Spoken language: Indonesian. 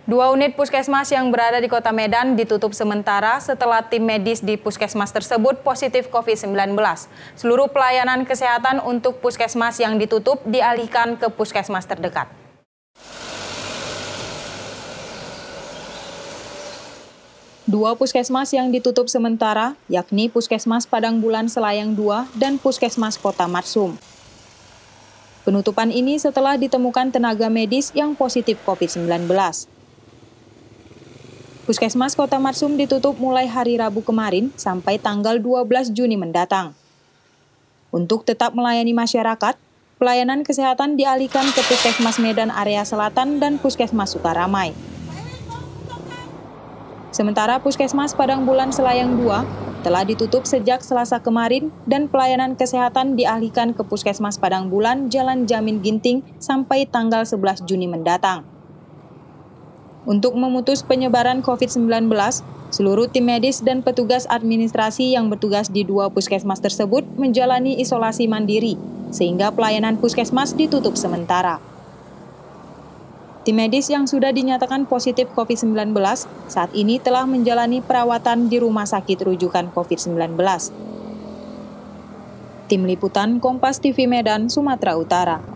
Dua unit puskesmas yang berada di Kota Medan ditutup sementara setelah tim medis di puskesmas tersebut positif COVID-19. Seluruh pelayanan kesehatan untuk puskesmas yang ditutup dialihkan ke puskesmas terdekat. Dua puskesmas yang ditutup sementara, yakni Puskesmas Padang Bulan Selayang 2 dan Puskesmas Kota Marsum. Penutupan ini setelah ditemukan tenaga medis yang positif COVID-19. Puskesmas Kota Marsum ditutup mulai hari Rabu kemarin sampai tanggal 12 Juni mendatang. Untuk tetap melayani masyarakat, pelayanan kesehatan dialihkan ke Puskesmas Medan Area Selatan dan Puskesmas Sukaramai. Sementara Puskesmas Padang Bulan Selayang 2 telah ditutup sejak Selasa kemarin dan pelayanan kesehatan dialihkan ke Puskesmas Padang Bulan Jalan Jamin Ginting sampai tanggal 11 Juni mendatang. Untuk memutus penyebaran COVID-19, seluruh tim medis dan petugas administrasi yang bertugas di dua puskesmas tersebut menjalani isolasi mandiri, sehingga pelayanan puskesmas ditutup sementara. Tim medis yang sudah dinyatakan positif COVID-19 saat ini telah menjalani perawatan di Rumah Sakit Rujukan COVID-19. Tim Liputan Kompas TV Medan, Sumatera Utara.